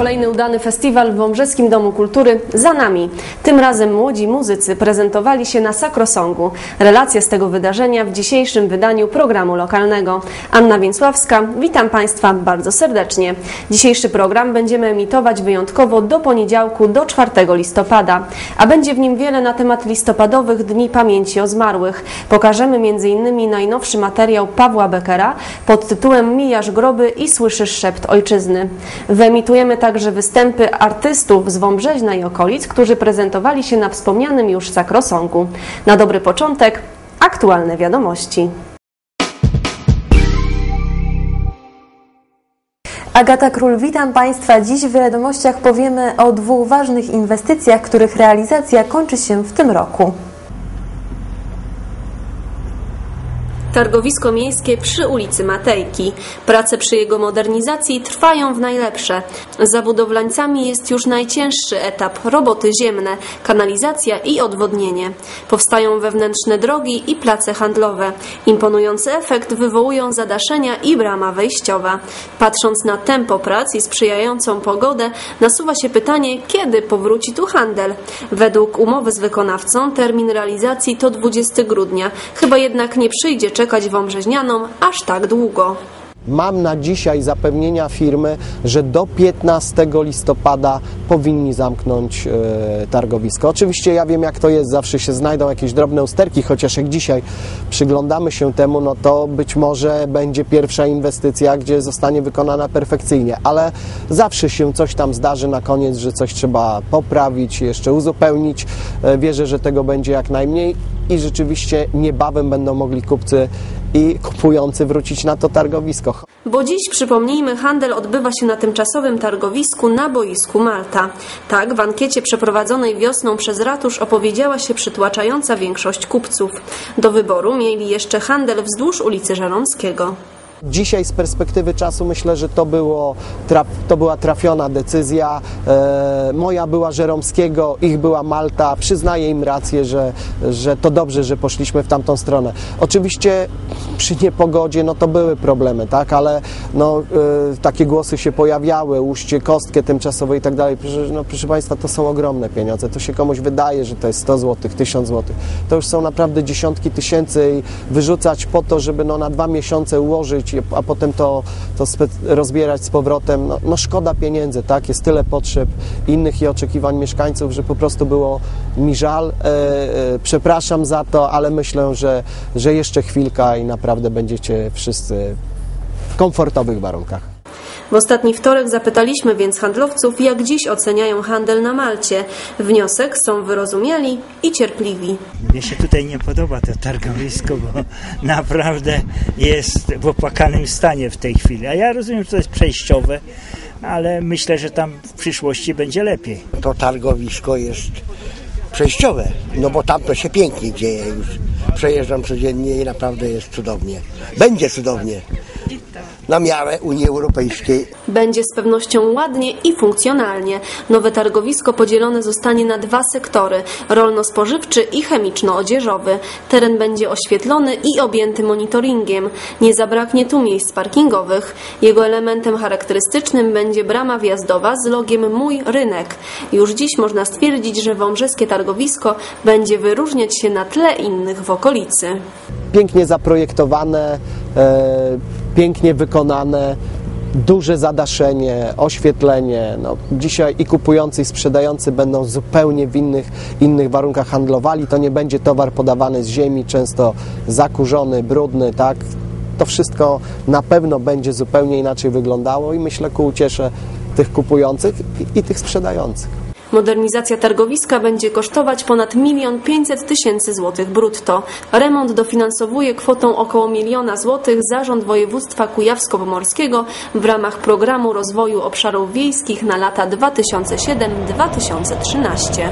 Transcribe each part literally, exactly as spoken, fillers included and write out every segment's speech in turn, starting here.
kolejny udany festiwal w Wąbrzeskim Domu Kultury za nami. Tym razem młodzi muzycy prezentowali się na Sakrosongu. Relacja z tego wydarzenia w dzisiejszym wydaniu programu lokalnego. Anna Więcławska, witam Państwa bardzo serdecznie. Dzisiejszy program będziemy emitować wyjątkowo do poniedziałku, do czwartego listopada, a będzie w nim wiele na temat listopadowych Dni Pamięci o Zmarłych. Pokażemy między innymi najnowszy materiał Pawła Bekera pod tytułem Mijasz groby i słyszysz szept ojczyzny. Wyemitujemy także występy artystów z Wąbrzeźna i okolic, którzy prezentowali się na wspomnianym już Sakrosongu. Na dobry początek aktualne wiadomości. Agata Król, witam Państwa. Dziś w wiadomościach powiemy o dwóch ważnych inwestycjach, których realizacja kończy się w tym roku. Targowisko miejskie przy ulicy Matejki. Prace przy jego modernizacji trwają w najlepsze. Za budowlańcami jest już najcięższy etap – roboty ziemne, kanalizacja i odwodnienie. Powstają wewnętrzne drogi i place handlowe. Imponujący efekt wywołują zadaszenia i brama wejściowa. Patrząc na tempo prac i sprzyjającą pogodę, nasuwa się pytanie, kiedy powróci tu handel. Według umowy z wykonawcą termin realizacji to dwudziestego grudnia. Chyba jednak nie przyjdzie czekać wąbrzeźnianom aż tak długo. Mam na dzisiaj zapewnienia firmy, że do piętnastego listopada powinni zamknąć e, targowisko. Oczywiście ja wiem, jak to jest, zawsze się znajdą jakieś drobne usterki, chociaż jak dzisiaj przyglądamy się temu, no to być może będzie pierwsza inwestycja, gdzie zostanie wykonana perfekcyjnie, ale zawsze się coś tam zdarzy na koniec, że coś trzeba poprawić, jeszcze uzupełnić. E, wierzę, że tego będzie jak najmniej i rzeczywiście niebawem będą mogli kupcy i kupujący wrócić na to targowisko. Bo dziś, przypomnijmy, handel odbywa się na tymczasowym targowisku na boisku Malta. Tak, w ankiecie przeprowadzonej wiosną przez ratusz opowiedziała się przytłaczająca większość kupców. Do wyboru mieli jeszcze handel wzdłuż ulicy Żeromskiego. Dzisiaj z perspektywy czasu myślę, że to, było, to była trafiona decyzja. E, moja była Żeromskiego, ich była Malta. Przyznaję im rację, że, że to dobrze, że poszliśmy w tamtą stronę. Oczywiście przy niepogodzie no to były problemy, tak, ale no, e, takie głosy się pojawiały, ułóżcie kostkę tymczasową i tak dalej. No, proszę Państwa, to są ogromne pieniądze. To się komuś wydaje, że to jest sto złotych, tysiąc złotych. To już są naprawdę dziesiątki tysięcy i wyrzucać po to, żeby no, na dwa miesiące ułożyć, a potem to, to rozbierać z powrotem, no, no szkoda pieniędzy, tak? Jest tyle potrzeb innych i oczekiwań mieszkańców, że po prostu było mi żal. E, e, przepraszam za to, ale myślę, że, że jeszcze chwilka i naprawdę będziecie wszyscy w komfortowych warunkach. W ostatni wtorek zapytaliśmy więc handlowców, jak dziś oceniają handel na Malcie. Wniosek: są wyrozumiali i cierpliwi. Mnie się tutaj nie podoba to targowisko, bo naprawdę jest w opłakanym stanie w tej chwili. A ja rozumiem, że to jest przejściowe, ale myślę, że tam w przyszłości będzie lepiej. To targowisko jest przejściowe, no bo tam to się pięknie dzieje już. Przejeżdżam codziennie i naprawdę jest cudownie. Będzie cudownie. Na miarę Unii Europejskiej. Będzie z pewnością ładnie i funkcjonalnie. Nowe targowisko podzielone zostanie na dwa sektory, rolno-spożywczy i chemiczno-odzieżowy. Teren będzie oświetlony i objęty monitoringiem. Nie zabraknie tu miejsc parkingowych. Jego elementem charakterystycznym będzie brama wjazdowa z logiem Mój Rynek. Już dziś można stwierdzić, że wąbrzeskie targowisko będzie wyróżniać się na tle innych w okolicy. Pięknie zaprojektowane, e, pięknie wykonane, duże zadaszenie, oświetlenie. No, dzisiaj i kupujący, i sprzedający będą zupełnie w innych, innych warunkach handlowali. To nie będzie towar podawany z ziemi, często zakurzony, brudny, tak? To wszystko na pewno będzie zupełnie inaczej wyglądało i myślę ku uciesze tych kupujących i, i tych sprzedających. Modernizacja targowiska będzie kosztować ponad milion pięćset tysięcy złotych brutto. Remont dofinansowuje kwotą około miliona złotych Zarząd Województwa Kujawsko-Pomorskiego w ramach Programu Rozwoju Obszarów Wiejskich na lata dwa tysiące siódmy do dwa tysiące trzynastego.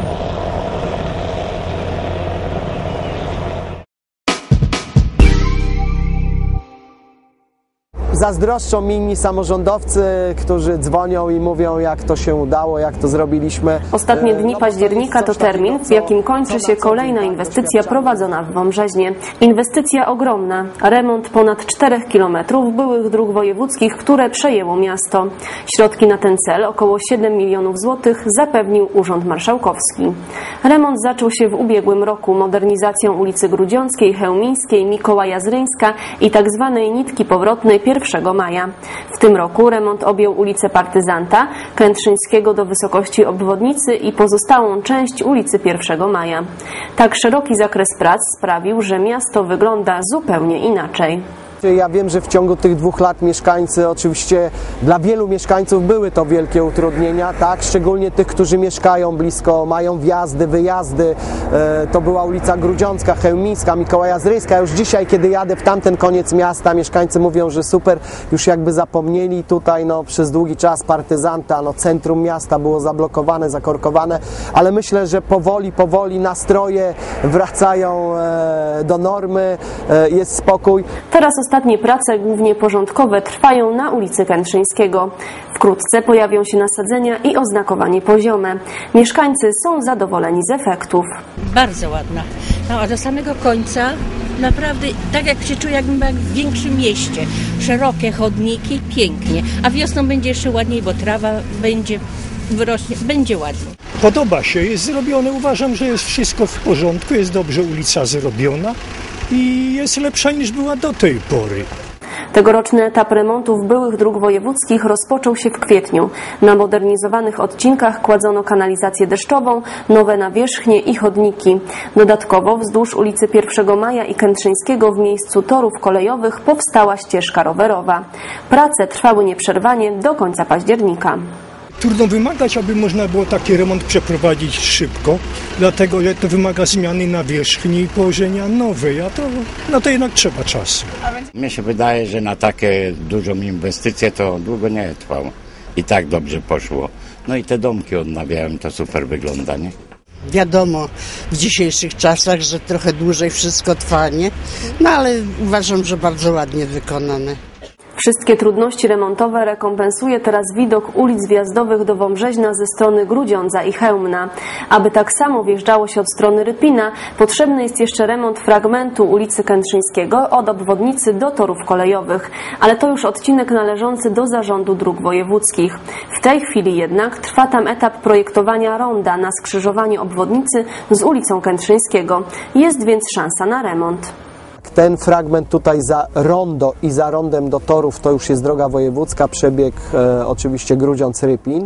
zazdroszczą mi inni samorządowcy, którzy dzwonią i mówią, jak to się udało, jak to zrobiliśmy. Ostatnie dni października to termin, w jakim kończy się kolejna inwestycja prowadzona w Wąbrzeźnie. Inwestycja ogromna. Remont ponad czterech kilometrów byłych dróg wojewódzkich, które przejęło miasto. Środki na ten cel, około siedem milionów złotych, zapewnił Urząd Marszałkowski. Remont zaczął się w ubiegłym roku modernizacją ulicy Grudziąckiej, Chełmińskiej, Mikołaja Zryńska i tak zwanej nitki powrotnej pierwszego maja. W tym roku remont objął ulicę Partyzanta, Kętrzyńskiego do wysokości obwodnicy i pozostałą część ulicy pierwszego maja. Tak szeroki zakres prac sprawił, że miasto wygląda zupełnie inaczej. Ja wiem, że w ciągu tych dwóch lat mieszkańcy, oczywiście dla wielu mieszkańców były to wielkie utrudnienia, tak, szczególnie tych, którzy mieszkają blisko, mają wjazdy, wyjazdy. E, to była ulica Grudziącka, Chełmińska, Mikołaja Zryńska. Już dzisiaj, kiedy jadę w tamten koniec miasta, mieszkańcy mówią, że super, już jakby zapomnieli tutaj, no, przez długi czas Partyzanta, no, centrum miasta było zablokowane, zakorkowane, ale myślę, że powoli, powoli nastroje wracają e, do normy, e, jest spokój. Teraz ostatnie prace, głównie porządkowe, trwają na ulicy Kętrzyńskiego. Wkrótce pojawią się nasadzenia i oznakowanie poziome. Mieszkańcy są zadowoleni z efektów. Bardzo ładna. No, a do samego końca naprawdę tak jak się czuję, jakbym była w większym mieście. Szerokie chodniki, pięknie. A wiosną będzie jeszcze ładniej, bo trawa będzie wyrośnie, będzie ładnie. Podoba się, jest zrobione. Uważam, że jest wszystko w porządku, jest dobrze ulica zrobiona i jest lepsza niż była do tej pory. Tegoroczny etap remontów byłych dróg wojewódzkich rozpoczął się w kwietniu. Na modernizowanych odcinkach kładzono kanalizację deszczową, nowe nawierzchnie i chodniki. Dodatkowo wzdłuż ulicy pierwszego maja i Kętrzyńskiego w miejscu torów kolejowych powstała ścieżka rowerowa. Prace trwały nieprzerwanie do końca października. Trudno wymagać, aby można było taki remont przeprowadzić szybko, dlatego że to wymaga zmiany nawierzchni i położenia nowej, a to, no to jednak trzeba czasu. Mnie się wydaje, że na takie dużą inwestycję to długo nie trwało i tak dobrze poszło. No i te domki odnawiałem, to super wygląda, nie? Wiadomo w dzisiejszych czasach, że trochę dłużej wszystko trwa, nie? No ale uważam, że bardzo ładnie wykonane. Wszystkie trudności remontowe rekompensuje teraz widok ulic wjazdowych do Wąbrzeźna ze strony Grudziądza i Chełmna. Aby tak samo wjeżdżało się od strony Rypina, potrzebny jest jeszcze remont fragmentu ulicy Kętrzyńskiego od obwodnicy do torów kolejowych, ale to już odcinek należący do Zarządu Dróg Wojewódzkich. W tej chwili jednak trwa tam etap projektowania ronda na skrzyżowaniu obwodnicy z ulicą Kętrzyńskiego. Jest więc szansa na remont. Ten fragment tutaj za rondo i za rondem do torów to już jest droga wojewódzka, przebieg e, oczywiście Grudziądz-Rypin.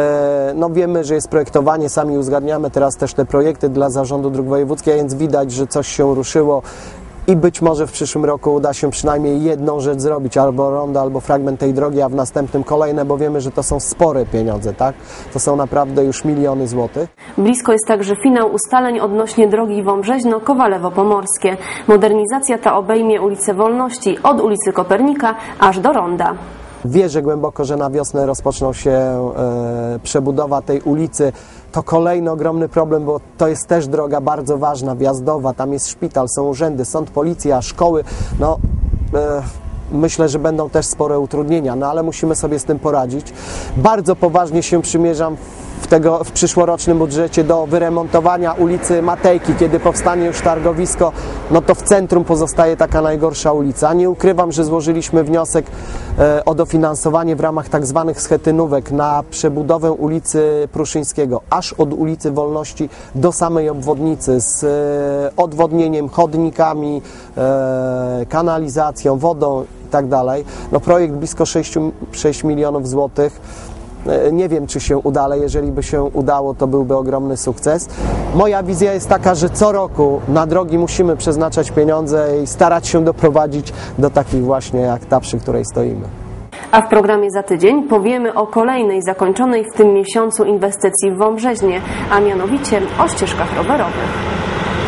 E, no wiemy, że jest projektowanie, sami uzgadniamy teraz też te projekty dla Zarządu Dróg Wojewódzkich, więc widać, że coś się ruszyło i być może w przyszłym roku uda się przynajmniej jedną rzecz zrobić, albo rondo, albo fragment tej drogi, a w następnym kolejne, bo wiemy, że to są spore pieniądze, tak? To są naprawdę już miliony złotych. Blisko jest także finał ustaleń odnośnie drogi Wąbrzeźno-Kowalewo-Pomorskie. Modernizacja ta obejmie ulicę Wolności od ulicy Kopernika aż do ronda. Wierzę głęboko, że na wiosnę rozpoczną się e, przebudowa tej ulicy. To kolejny ogromny problem, bo to jest też droga bardzo ważna, wjazdowa. Tam jest szpital, są urzędy, sąd, policja, szkoły. No, e, myślę, że będą też spore utrudnienia, no ale musimy sobie z tym poradzić. Bardzo poważnie się przymierzam w, tego, w przyszłorocznym budżecie do wyremontowania ulicy Matejki. Kiedy powstanie już targowisko, no to w centrum pozostaje taka najgorsza ulica. Nie ukrywam, że złożyliśmy wniosek e, o dofinansowanie w ramach tak zwanych schetynówek na przebudowę ulicy Pruszyńskiego, aż od ulicy Wolności do samej obwodnicy z e, odwodnieniem, chodnikami, e, kanalizacją, wodą i tak dalej. No projekt blisko sześć milionów złotych. Nie wiem, czy się uda, ale jeżeli by się udało, to byłby ogromny sukces. Moja wizja jest taka, że co roku na drogi musimy przeznaczać pieniądze i starać się doprowadzić do takich właśnie jak ta, przy której stoimy. A w programie za tydzień powiemy o kolejnej zakończonej w tym miesiącu inwestycji w Wąbrzeźnie, a mianowicie o ścieżkach rowerowych.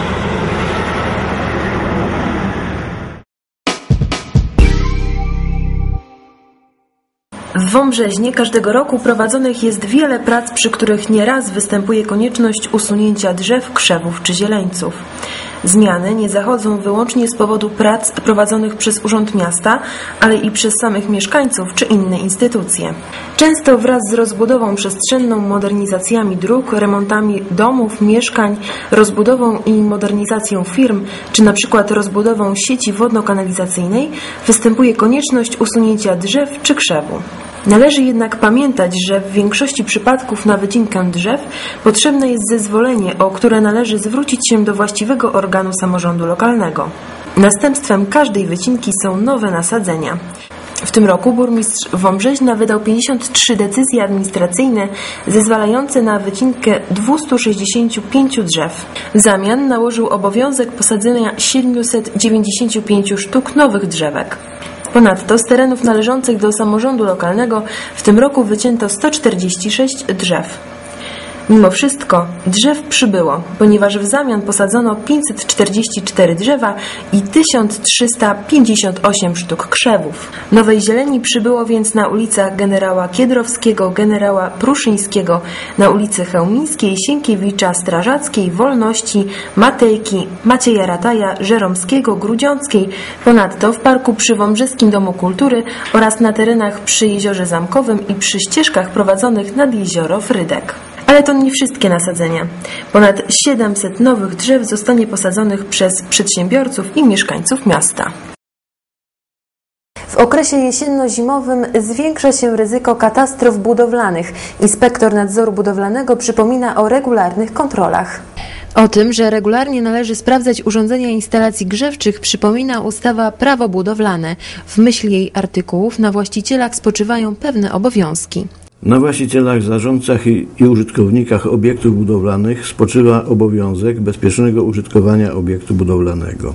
W Wąbrzeźnie każdego roku prowadzonych jest wiele prac, przy których nieraz występuje konieczność usunięcia drzew, krzewów czy zieleńców. Zmiany nie zachodzą wyłącznie z powodu prac prowadzonych przez Urząd Miasta, ale i przez samych mieszkańców czy inne instytucje. Często wraz z rozbudową przestrzenną, modernizacjami dróg, remontami domów, mieszkań, rozbudową i modernizacją firm, czy na przykład rozbudową sieci wodno-kanalizacyjnej występuje konieczność usunięcia drzew czy krzewu. Należy jednak pamiętać, że w większości przypadków na wycinkę drzew potrzebne jest zezwolenie, o które należy zwrócić się do właściwego organu samorządu lokalnego. Następstwem każdej wycinki są nowe nasadzenia. W tym roku burmistrz Wąbrzeźna wydał pięćdziesiąt trzy decyzje administracyjne zezwalające na wycinkę dwieście sześćdziesiąt pięć drzew. W zamian nałożył obowiązek posadzenia siedemset dziewięćdziesiąt pięć sztuk nowych drzewek. Ponadto z terenów należących do samorządu lokalnego w tym roku wycięto sto czterdzieści sześć drzew. Mimo wszystko drzew przybyło, ponieważ w zamian posadzono pięćset czterdzieści cztery drzewa i tysiąc trzysta pięćdziesiąt osiem sztuk krzewów. Nowej zieleni przybyło więc na ulicach generała Kiedrowskiego, generała Pruszyńskiego, na ulicy Chełmińskiej, Sienkiewicza, Strażackiej, Wolności, Matejki, Macieja Rataja, Żeromskiego, Grudziąckiej, ponadto w parku przy Wąbrzeskim Domu Kultury oraz na terenach przy Jeziorze Zamkowym i przy ścieżkach prowadzonych nad jezioro Frydek. Ale to nie wszystkie nasadzenia. Ponad siedemset nowych drzew zostanie posadzonych przez przedsiębiorców i mieszkańców miasta. W okresie jesienno-zimowym zwiększa się ryzyko katastrof budowlanych. Inspektor nadzoru budowlanego przypomina o regularnych kontrolach. O tym, że regularnie należy sprawdzać urządzenia instalacji grzewczych, przypomina ustawa Prawo budowlane. W myśl jej artykułów na właścicielach spoczywają pewne obowiązki. Na właścicielach, zarządcach i, i użytkownikach obiektów budowlanych spoczywa obowiązek bezpiecznego użytkowania obiektu budowlanego.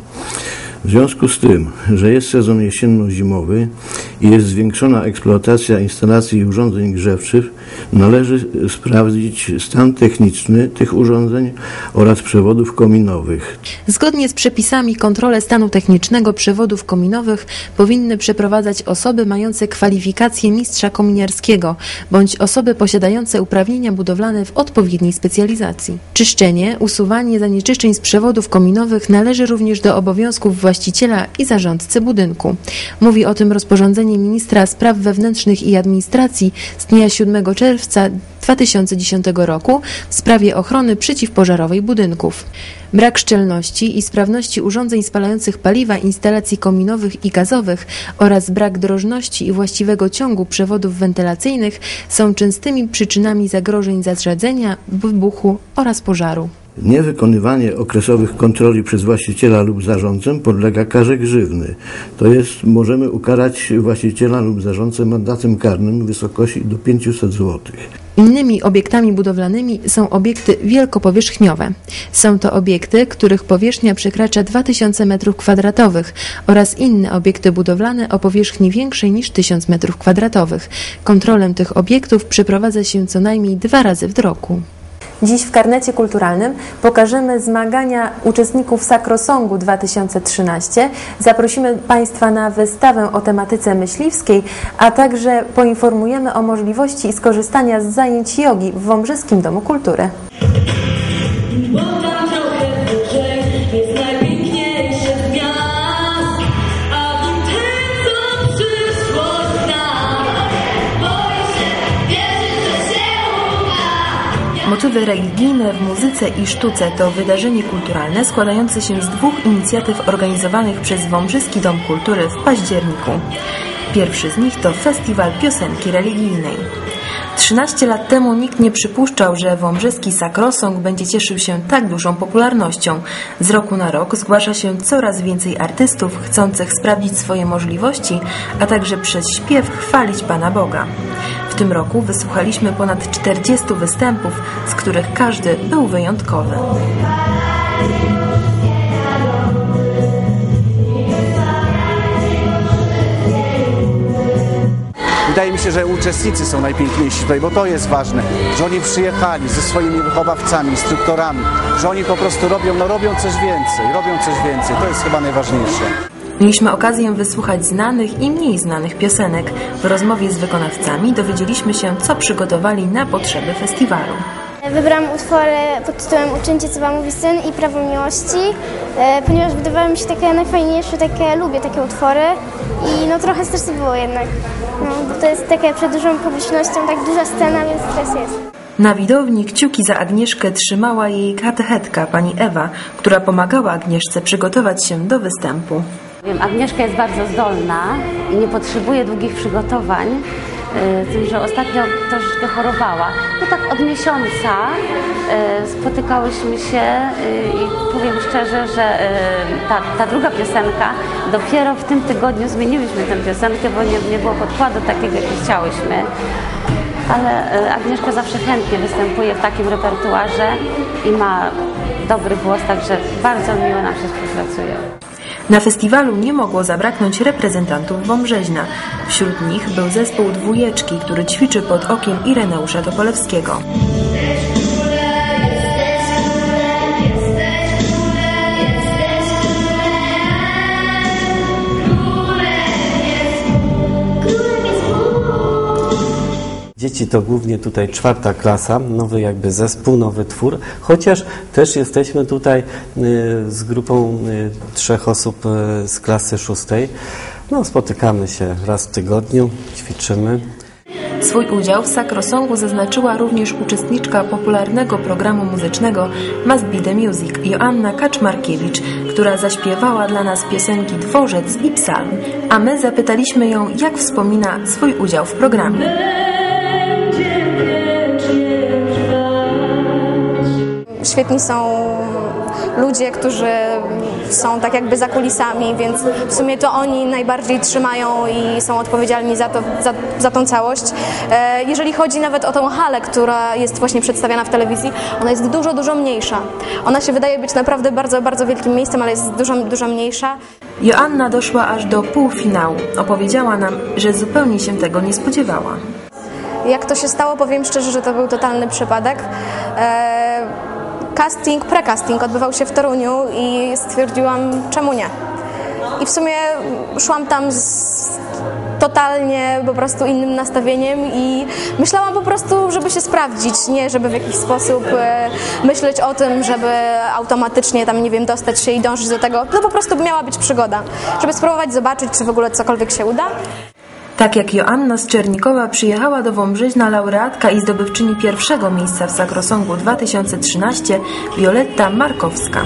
W związku z tym, że jest sezon jesienno-zimowy i jest zwiększona eksploatacja instalacji i urządzeń grzewczych, należy sprawdzić stan techniczny tych urządzeń oraz przewodów kominowych. Zgodnie z przepisami kontrolę stanu technicznego przewodów kominowych powinny przeprowadzać osoby mające kwalifikacje mistrza kominiarskiego bądź osoby posiadające uprawnienia budowlane w odpowiedniej specjalizacji. Czyszczenie, usuwanie zanieczyszczeń z przewodów kominowych należy również do obowiązków właściciela i zarządcy budynku. Mówi o tym rozporządzenie ministra spraw wewnętrznych i administracji z dnia siódmego czerwca dwa tysiące dziesiątego roku w sprawie ochrony przeciwpożarowej budynków. Brak szczelności i sprawności urządzeń spalających paliwa, instalacji kominowych i gazowych oraz brak drożności i właściwego ciągu przewodów wentylacyjnych są częstymi przyczynami zagrożeń zaszczadzenia, wybuchu oraz pożaru. Niewykonywanie okresowych kontroli przez właściciela lub zarządcę podlega karze grzywny. To jest, możemy ukarać właściciela lub zarządcę mandatem karnym w wysokości do pięciuset złotych. Innymi obiektami budowlanymi są obiekty wielkopowierzchniowe. Są to obiekty, których powierzchnia przekracza dwa tysiące metrów kwadratowych oraz inne obiekty budowlane o powierzchni większej niż tysiąc metrów kwadratowych. Kontrolę tych obiektów przeprowadza się co najmniej dwa razy w roku. Dziś w Karnecie Kulturalnym pokażemy zmagania uczestników Sakrosongu dwa tysiące trzynaście. Zaprosimy Państwa na wystawę o tematyce myśliwskiej, a także poinformujemy o możliwości skorzystania z zajęć jogi w Wąbrzeskim Domu Kultury. Motywy religijne w muzyce i sztuce to wydarzenie kulturalne składające się z dwóch inicjatyw organizowanych przez Wąbrzeski Dom Kultury w październiku. Pierwszy z nich to Festiwal Piosenki Religijnej. trzynaście lat temu nikt nie przypuszczał, że wąbrzeski Sakrosong będzie cieszył się tak dużą popularnością. Z roku na rok zgłasza się coraz więcej artystów chcących sprawdzić swoje możliwości, a także przez śpiew chwalić Pana Boga. W tym roku wysłuchaliśmy ponad czterdziestu występów, z których każdy był wyjątkowy. Wydaje mi się, że uczestnicy są najpiękniejsi tutaj, bo to jest ważne, że oni przyjechali ze swoimi wychowawcami, instruktorami, że oni po prostu robią, no robią coś więcej, robią coś więcej, to jest chyba najważniejsze. Mieliśmy okazję wysłuchać znanych i mniej znanych piosenek. W rozmowie z wykonawcami dowiedzieliśmy się, co przygotowali na potrzeby festiwalu. Wybrałam utwory pod tytułem Uczyńcie, co Wam mówi Syn i Prawo Miłości, ponieważ wydawały mi się takie najfajniejsze, takie, lubię takie utwory i no trochę stresu było jednak, no, bo to jest takie przed dużą publicznością, tak duża scena, więc stres jest. Na widowni kciuki za Agnieszkę trzymała jej katechetka, pani Ewa, która pomagała Agnieszce przygotować się do występu. Wiem, Agnieszka jest bardzo zdolna i nie potrzebuje długich przygotowań, z tym, że ostatnio troszeczkę chorowała. No tak od miesiąca spotykałyśmy się i powiem szczerze, że ta, ta druga piosenka, dopiero w tym tygodniu zmieniliśmy tę piosenkę, bo nie, nie było podkładu takiego, jaki chciałyśmy. Ale Agnieszka zawsze chętnie występuje w takim repertuarze i ma dobry głos, także bardzo miło nam się współpracuje. Na festiwalu nie mogło zabraknąć reprezentantów Wąbrzeźna. Wśród nich był zespół Dwójeczki, który ćwiczy pod okiem Ireneusza Topolewskiego. Dzieci to głównie tutaj czwarta klasa, nowy jakby zespół, nowy twór, chociaż też jesteśmy tutaj z grupą trzech osób z klasy szóstej. No, spotykamy się raz w tygodniu, ćwiczymy. Swój udział w Sakrosongu zaznaczyła również uczestniczka popularnego programu muzycznego Must Be The Music Joanna Kaczmarkiewicz, która zaśpiewała dla nas piosenki Dworzec i Psalm, a my zapytaliśmy ją, jak wspomina swój udział w programie. Świetni są ludzie, którzy są tak jakby za kulisami, więc w sumie to oni najbardziej trzymają i są odpowiedzialni za, to, za, za tą całość. Jeżeli chodzi nawet o tą halę, która jest właśnie przedstawiana w telewizji, ona jest dużo, dużo mniejsza. Ona się wydaje być naprawdę bardzo, bardzo wielkim miejscem, ale jest dużo, dużo mniejsza. Joanna doszła aż do półfinału. Opowiedziała nam, że zupełnie się tego nie spodziewała. Jak to się stało, powiem szczerze, że to był totalny przypadek. Eee, casting, pre-casting odbywał się w Toruniu i stwierdziłam, czemu nie. I w sumie szłam tam z totalnie po prostu innym nastawieniem i myślałam po prostu, żeby się sprawdzić, nie żeby w jakiś sposób e, myśleć o tym, żeby automatycznie tam, nie wiem, dostać się i dążyć do tego. To po prostu miała być przygoda, żeby spróbować zobaczyć, czy w ogóle cokolwiek się uda. Tak jak Joanna z Czernikowa przyjechała do Wąbrzeźna laureatka i zdobywczyni pierwszego miejsca w Sakrosongu dwa tysiące trzynaście Wioletta Markowska.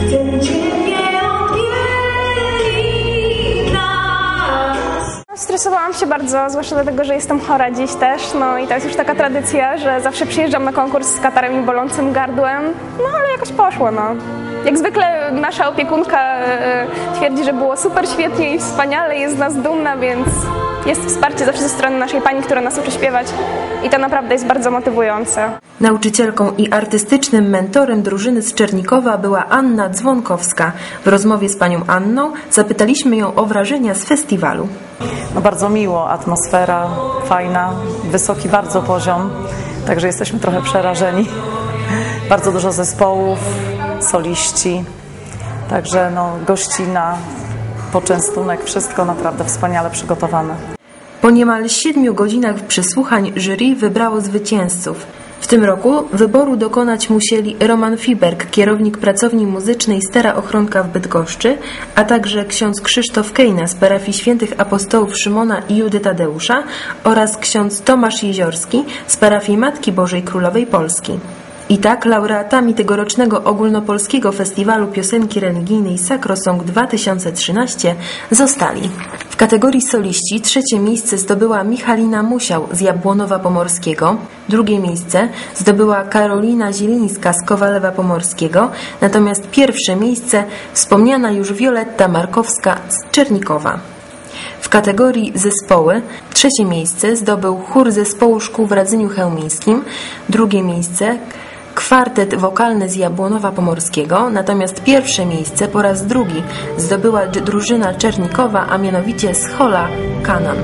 Stresowałam się bardzo, zwłaszcza dlatego, że jestem chora dziś też, no i to jest już taka tradycja, że zawsze przyjeżdżam na konkurs z katarem i bolącym gardłem, no ale jakoś poszło, no. Jak zwykle nasza opiekunka twierdzi, że było super, świetnie i wspaniale, jest z nas dumna, więc jest wsparcie zawsze ze strony naszej pani, która nas uczy śpiewać i to naprawdę jest bardzo motywujące. Nauczycielką i artystycznym mentorem drużyny z Czernikowa była Anna Dzwonkowska. W rozmowie z panią Anną zapytaliśmy ją o wrażenia z festiwalu. No bardzo miło, atmosfera fajna, wysoki bardzo poziom, także jesteśmy trochę przerażeni. Bardzo dużo zespołów, soliści, także no, gościna, poczęstunek, wszystko naprawdę wspaniale przygotowane. Po niemal siedmiu godzinach przesłuchań jury wybrało zwycięzców. W tym roku wyboru dokonać musieli Roman Fiberg, kierownik pracowni muzycznej Stara Ochronka w Bydgoszczy, a także ksiądz Krzysztof Kejna z parafii świętych apostołów Szymona i Judy Tadeusza oraz ksiądz Tomasz Jeziorski z parafii Matki Bożej Królowej Polski. I tak laureatami tegorocznego ogólnopolskiego festiwalu piosenki religijnej Sakrosong dwa tysiące trzynaście zostali. W kategorii soliści trzecie miejsce zdobyła Michalina Musiał z Jabłonowa Pomorskiego, drugie miejsce zdobyła Karolina Zielińska z Kowalewa Pomorskiego, natomiast pierwsze miejsce wspomniana już Wioletta Markowska z Czernikowa. W kategorii zespoły trzecie miejsce zdobył chór zespołu szkół w Radzyniu Chełmińskim, drugie miejsce kwartet wokalny z Jabłonowa Pomorskiego, natomiast pierwsze miejsce po raz drugi zdobyła drużyna Czernikowa, a mianowicie z Hola Kanan.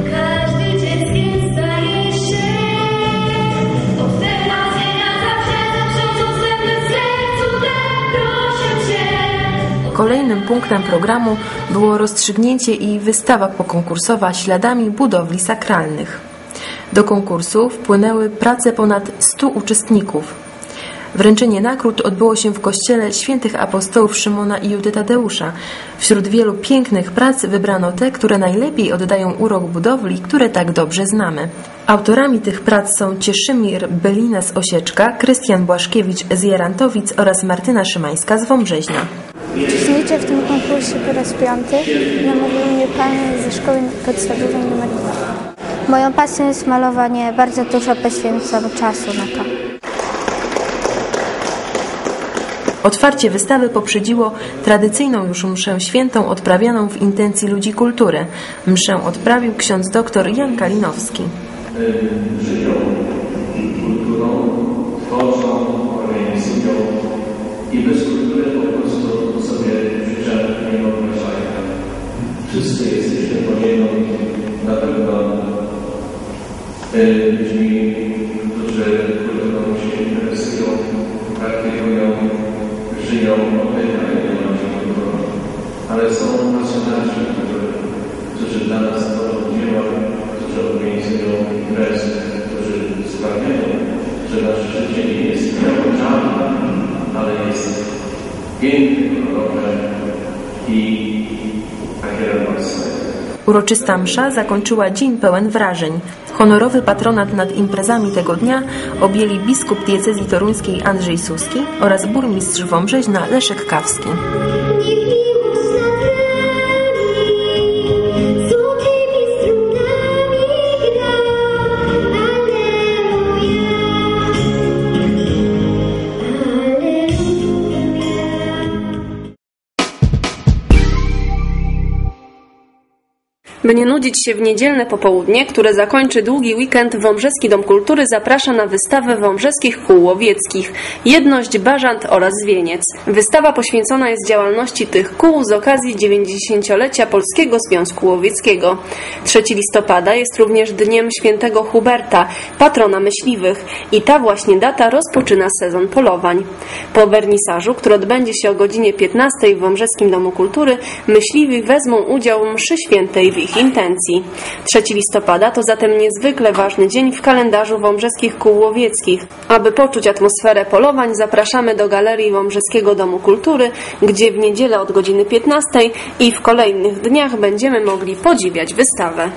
Kolejnym punktem programu było rozstrzygnięcie i wystawa pokonkursowa śladami budowli sakralnych. Do konkursu wpłynęły prace ponad stu uczestników. Wręczenie nagród odbyło się w kościele świętych apostołów Szymona i Judy Tadeusza. Wśród wielu pięknych prac wybrano te, które najlepiej oddają urok budowli, które tak dobrze znamy. Autorami tych prac są Cieszymir Belina z Osieczka, Krystian Błaszkiewicz z Jarantowic oraz Martyna Szymańska z Wąbrzeźna. Uczestniczę w tym konkursie po raz piąty. Namówił mnie pan ze szkoły podstawowej numer dwa. Moją pasją jest malowanie. Bardzo dużo poświęcam czasu na to. Otwarcie wystawy poprzedziło tradycyjną już mszę świętą odprawianą w intencji ludzi kultury. Mszę odprawił ksiądz doktor Jan Kalinowski. Żyją kulturą, tworzą, organizują i bez kultury po prostu sobie życia nie wyobrażają. Wszyscy jesteśmy poniekąd na pewno ludźmi, którzy kulturą się interesują, praktykują, żyją, odbywają kulturą, ale są pasjonaci, którzy dla nas tworzą dzieła, którzy organizują imprezy, którzy sprawiają, że nasze życie nie jest biało-czarne, ale jest piękne, kolorowe i takie radosne. Uroczysta msza zakończyła dzień pełen wrażeń. Honorowy patronat nad imprezami tego dnia objęli biskup diecezji toruńskiej Andrzej Suski oraz burmistrz Wąbrzeźna Leszek Kawski. By nie nudzić się w niedzielne popołudnie, które zakończy długi weekend, Wąbrzeski Dom Kultury zaprasza na wystawę wąbrzeskich kół łowieckich Jedność, Bażant oraz Zwieniec. Wystawa poświęcona jest działalności tych kół z okazji dziewięćdziesięciolecia Polskiego Związku Łowieckiego. trzeciego listopada jest również Dniem Świętego Huberta, patrona myśliwych, i ta właśnie data rozpoczyna sezon polowań. Po wernisażu, który odbędzie się o godzinie piętnastej w Wąbrzeskim Domu Kultury, myśliwi wezmą udział w mszy świętej w ich intencji. trzeciego listopada to zatem niezwykle ważny dzień w kalendarzu wąbrzeskich kół łowieckich. Aby poczuć atmosferę polowań, zapraszamy do Galerii Wąbrzeskiego Domu Kultury, gdzie w niedzielę od godziny piętnastej i w kolejnych dniach będziemy mogli podziwiać wystawę.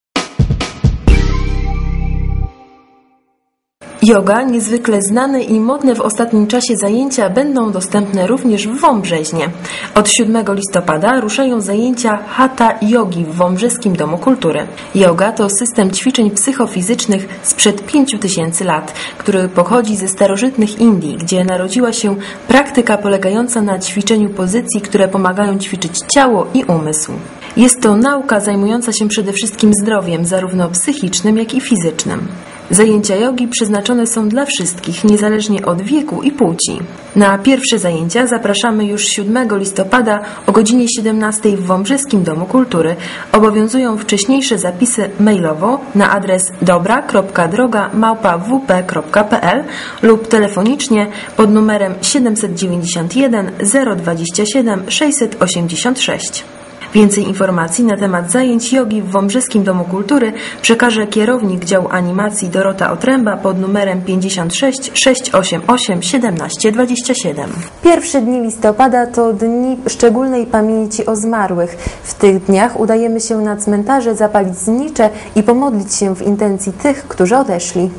Yoga, niezwykle znane i modne w ostatnim czasie zajęcia, będą dostępne również w Wąbrzeźnie. Od siódmego listopada ruszają zajęcia Hatha Yogi w Wąbrzeskim Domu Kultury. Yoga to system ćwiczeń psychofizycznych sprzed pięciu tysięcy lat, który pochodzi ze starożytnych Indii, gdzie narodziła się praktyka polegająca na ćwiczeniu pozycji, które pomagają ćwiczyć ciało i umysł. Jest to nauka zajmująca się przede wszystkim zdrowiem, zarówno psychicznym, jak i fizycznym. Zajęcia jogi przeznaczone są dla wszystkich, niezależnie od wieku i płci. Na pierwsze zajęcia zapraszamy już siódmego listopada o godzinie siedemnastej w Wąbrzeskim Domu Kultury. Obowiązują wcześniejsze zapisy mailowo na adres dobra kropka droga małpa w p kropka p l lub telefonicznie pod numerem siedemset dziewięćdziesiąt jeden zero dwadzieścia siedem sześćset osiemdziesiąt sześć. Więcej informacji na temat zajęć jogi w Wąbrzeskim Domu Kultury przekaże kierownik działu animacji Dorota Otręba pod numerem pięćdziesiąt sześć sześćset osiemdziesiąt osiem siedemnaście dwadzieścia siedem. Pierwsze dni listopada to dni szczególnej pamięci o zmarłych. W tych dniach udajemy się na cmentarze zapalić znicze i pomodlić się w intencji tych, którzy odeszli.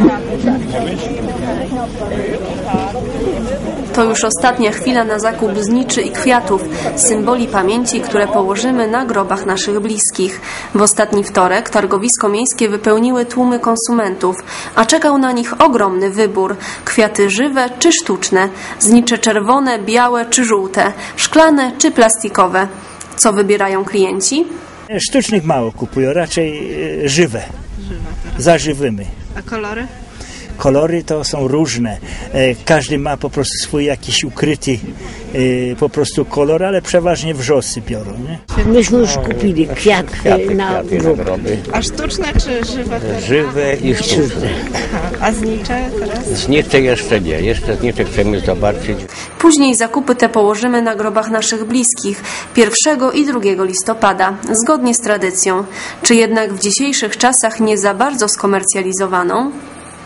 To już ostatnia chwila na zakup zniczy i kwiatów, symboli pamięci, które położymy na grobach naszych bliskich. W ostatni wtorek targowisko miejskie wypełniły tłumy konsumentów, a czekał na nich ogromny wybór. Kwiaty żywe czy sztuczne, znicze czerwone, białe czy żółte, szklane czy plastikowe. Co wybierają klienci? Sztucznych mało kupują, raczej żywe, zażywymy. A kolory? Kolory to są różne. Każdy ma po prostu swój jakiś ukryty po prostu kolor, ale przeważnie wrzosy biorą. Nie? Myśmy już kupili kwiat Kwiaty, na kwiaty na groby. A sztuczne czy żywe? Żywe i sztuczne. A znicze teraz? Znicze jeszcze nie. Jeszcze znicze chcemy zobaczyć. Później zakupy te położymy na grobach naszych bliskich pierwszego i drugiego listopada, zgodnie z tradycją. Czy jednak w dzisiejszych czasach nie za bardzo skomercjalizowaną?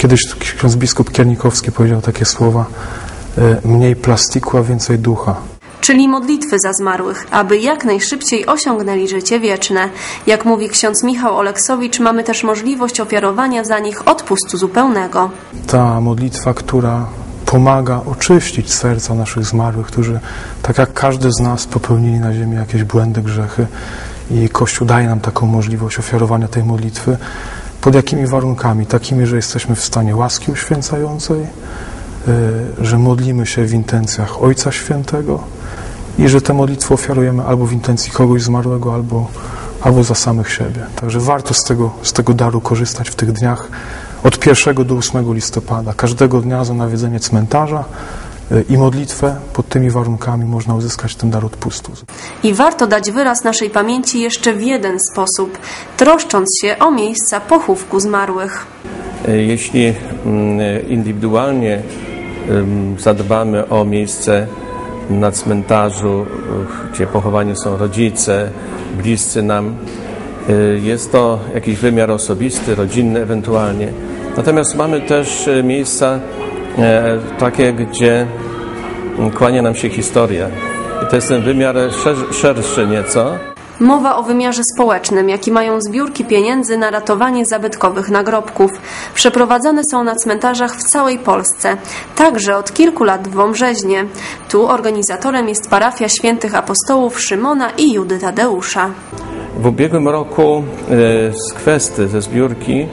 Kiedyś ksiądz biskup Kiernikowski powiedział takie słowa: mniej plastiku, a więcej ducha. Czyli modlitwy za zmarłych, aby jak najszybciej osiągnęli życie wieczne. Jak mówi ksiądz Michał Oleksowicz, mamy też możliwość ofiarowania za nich odpustu zupełnego. Ta modlitwa, która pomaga oczyścić serca naszych zmarłych, którzy, tak jak każdy z nas, popełnili na ziemi jakieś błędy, grzechy, i Kościół daje nam taką możliwość ofiarowania tej modlitwy. Pod jakimi warunkami? Takimi, że jesteśmy w stanie łaski uświęcającej, że modlimy się w intencjach Ojca Świętego i że tę modlitwę ofiarujemy albo w intencji kogoś zmarłego, albo, albo za samych siebie. Także warto z tego, z tego daru korzystać w tych dniach od pierwszego do ósmego listopada. Każdego dnia za nawiedzenie cmentarza i modlitwę pod tymi warunkami można uzyskać ten dar odpustu. I warto dać wyraz naszej pamięci jeszcze w jeden sposób, troszcząc się o miejsca pochówku zmarłych. Jeśli indywidualnie zadbamy o miejsce na cmentarzu, gdzie pochowani są rodzice, bliscy nam, jest to jakiś wymiar osobisty, rodzinny ewentualnie. Natomiast mamy też miejsca takie, gdzie kłania nam się historia. I to jest ten wymiar szerszy nieco. Mowa o wymiarze społecznym, jaki mają zbiórki pieniędzy na ratowanie zabytkowych nagrobków. Przeprowadzane są na cmentarzach w całej Polsce, także od kilku lat w Wąbrzeźnie. Tu organizatorem jest parafia świętych apostołów Szymona i Judy Tadeusza. W ubiegłym roku z kwesty, ze zbiórki,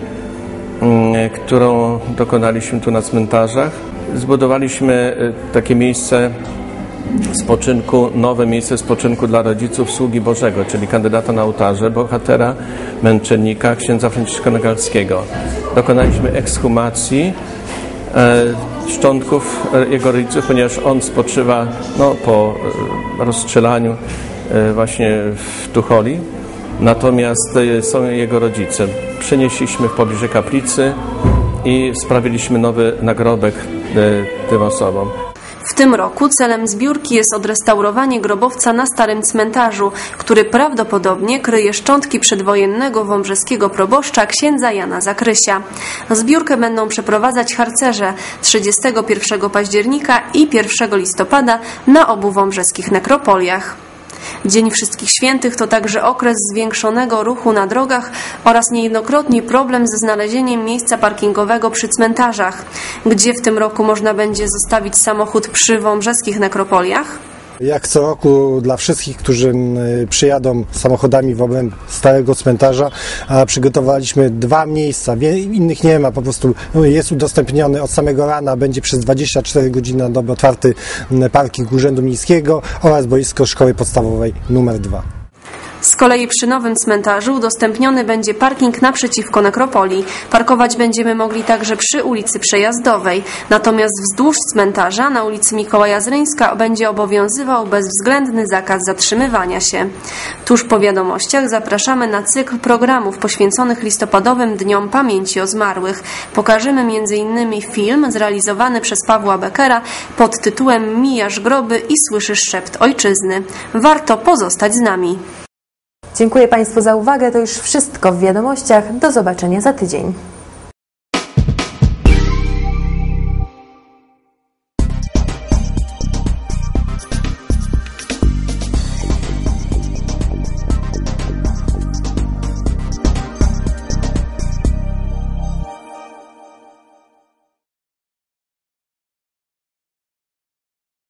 którą dokonaliśmy tu na cmentarzach, zbudowaliśmy takie miejsce spoczynku, nowe miejsce spoczynku dla rodziców sługi Bożego, czyli kandydata na ołtarze, bohatera, męczennika, księdza Franciszka Galskiego. Dokonaliśmy ekshumacji e, szczątków jego rodziców, ponieważ on spoczywa no, po rozstrzelaniu e, właśnie w Tucholi, natomiast e, są jego rodzice. Przenieśliśmy w pobliże kaplicy i sprawiliśmy nowy nagrobek e, tym osobom. W tym roku celem zbiórki jest odrestaurowanie grobowca na starym cmentarzu, który prawdopodobnie kryje szczątki przedwojennego wąbrzeskiego proboszcza księdza Jana Zakrysia. Zbiórkę będą przeprowadzać harcerze trzydziestego pierwszego października i pierwszego listopada na obu wąbrzeskich nekropoliach. Dzień Wszystkich Świętych to także okres zwiększonego ruchu na drogach oraz niejednokrotnie problem ze znalezieniem miejsca parkingowego przy cmentarzach. Gdzie w tym roku można będzie zostawić samochód przy wąbrzeskich nekropoliach? Jak co roku dla wszystkich, którzy przyjadą samochodami w obręb starego cmentarza, przygotowaliśmy dwa miejsca, innych nie ma, po prostu jest udostępniony od samego rana, będzie przez dwadzieścia cztery godziny na dobę otwarty parking Urzędu Miejskiego oraz boisko Szkoły Podstawowej numer dwa. Z kolei przy nowym cmentarzu udostępniony będzie parking naprzeciwko nekropolii. Parkować będziemy mogli także przy ulicy Przejazdowej. Natomiast wzdłuż cmentarza na ulicy Mikołaja Zryńska będzie obowiązywał bezwzględny zakaz zatrzymywania się. Tuż po wiadomościach zapraszamy na cykl programów poświęconych listopadowym Dniom Pamięci o Zmarłych. Pokażemy między innymi film zrealizowany przez Pawła Bekera pod tytułem Mijasz groby i słyszysz szept ojczyzny. Warto pozostać z nami. Dziękuję Państwu za uwagę. To już wszystko w wiadomościach. Do zobaczenia za tydzień.